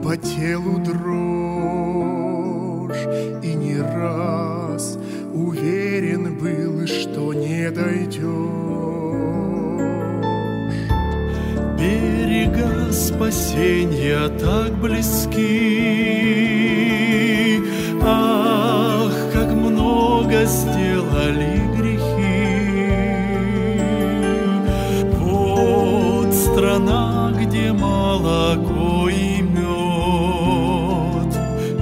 по телу дрожь, и не раз уверен был, что не дойдешь. Берега спасения так близки, ах, как много сделали грехи. Вот страна, где молоко и мед,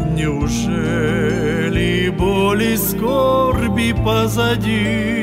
неужели боли, скорби позади?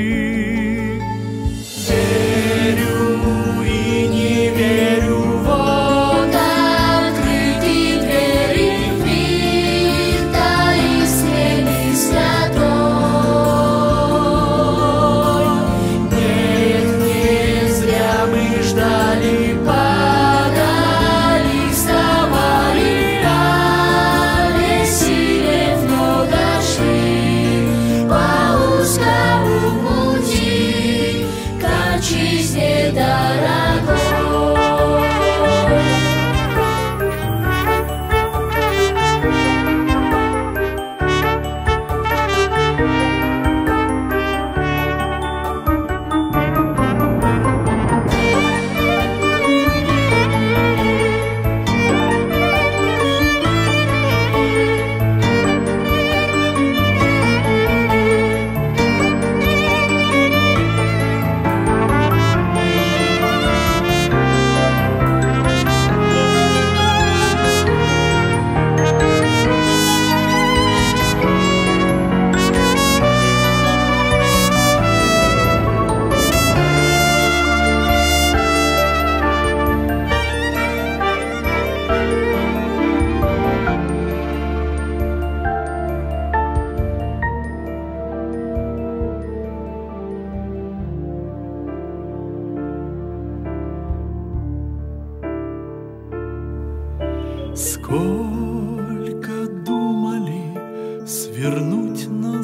Сколько думали свернуть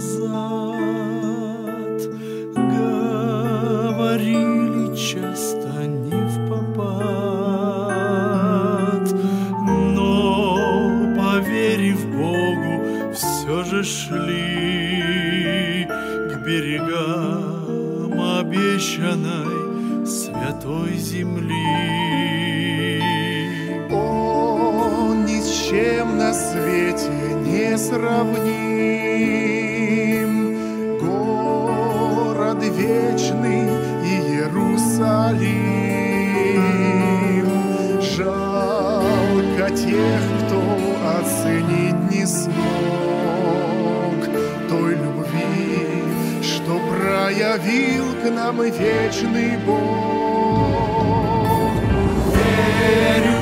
назад, говорили часто не впопад, но, поверив Богу, все же шли к берегам обещанной святой земли. Чем на свете не сравним, город вечный Иерусалим. Жалко тех, кто оценить не смог той любви, что проявил к нам вечный Бог. Верю